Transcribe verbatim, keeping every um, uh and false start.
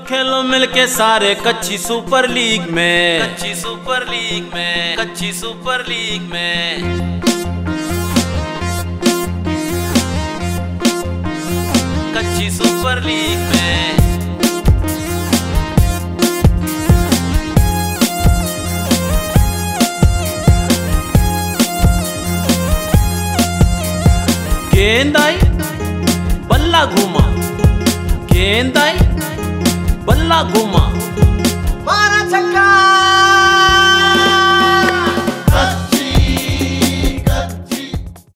खेलो मिलके सारे कच्ची सुपर लीग में, कच्ची सुपर लीग में, कच्ची सुपर लीग में, कच्ची सुपर लीग में। गेंद आई बल्ला घुमा, गेंद आई बल्ला घुमा, मारा छक्का।